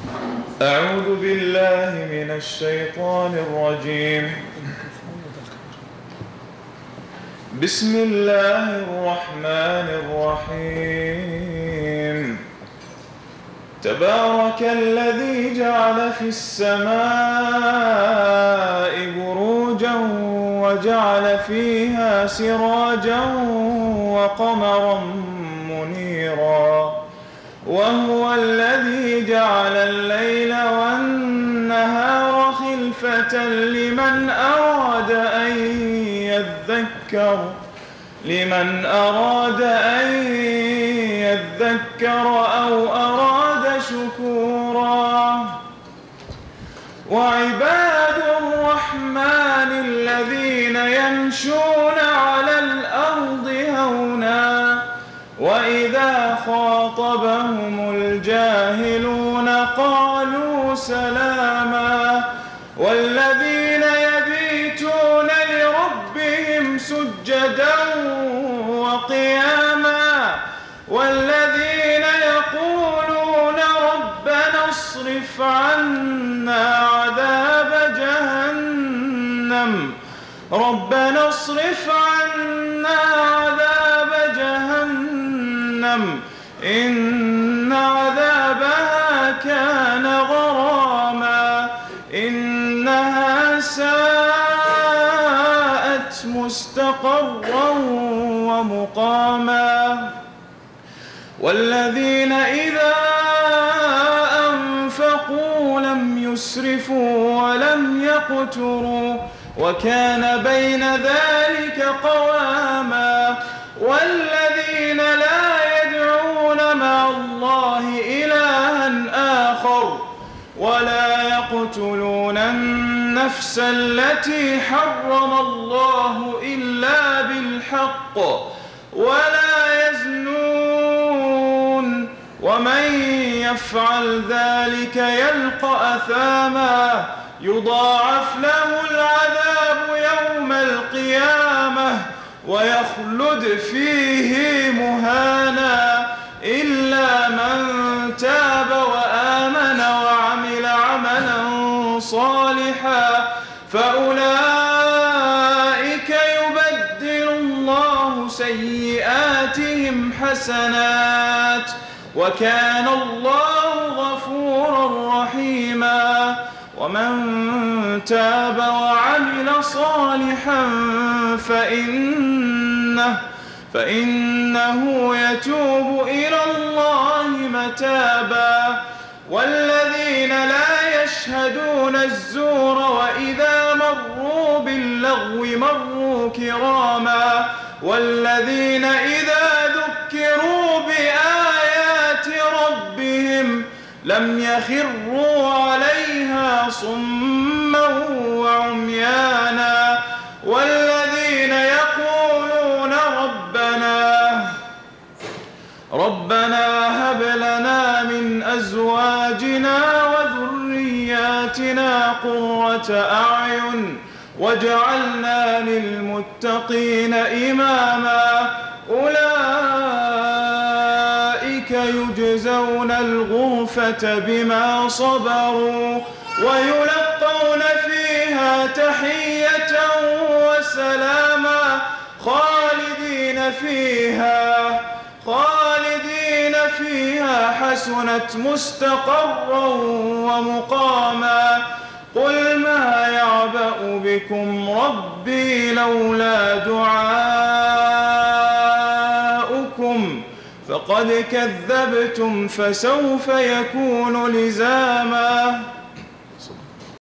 أعوذ بالله من الشيطان الرجيم. بسم الله الرحمن الرحيم. تبارك الذي جعل في السماء بروجا وجعل فيها سراجا وقمرا منيرا، وهو الذي جعل الليل والنهار خلفة لمن أراد أن يذكر أو أراد شكورا. وعباد الرحمن الذين يمشون على الأرض هونا وإذا خاطبهم الجاهلون قالوا سلاما. والذين يبيتون لربهم سجدا وقياما، والذين يقولون ربنا اصرف عنا عذاب جهنم إن عذابها كان غراما إنها ساءت مستقرا ومقاما. والذين إذا أنفقوا لم يسرفوا ولم يقتروا وكان بين ذلك قواما. والذين لا يدعون مع الله إلها آخر ولا يقتلون النفس التي حرم الله إلا بالحق ولا يزنون، ومن يفعل ذلك يلقى أثاما يضاعف له العذاب يوم القيامة ويخلد فيه مهانا إلا من تاب وآمن وعمل عملا صالحا فأولئك يبدل الله سيئاتهم حسنات وكان الله غفورا رحيما. ومن تاب وعمل صالحا فإنه يتوب إلى الله متابا. والذين لا يشهدون الزور وإذا مروا باللغو مروا كراما. والذين إذا ذكروا بآيات ربهم لم يخروا عليها صما وعميانا. والذين يقولون ربنا هب لنا من أزواجنا وذرياتنا قرة أعين واجعلنا للمتقين إماما. أولئك يجزون الغرفة بما صبروا ويلقون فيها تحية وسلاما خالدين فيها حسنت مستقرا ومقاما. قل ما يعبأ بكم ربي لولا دعاؤكم فقد كذبتم فسوف يكون لزاما.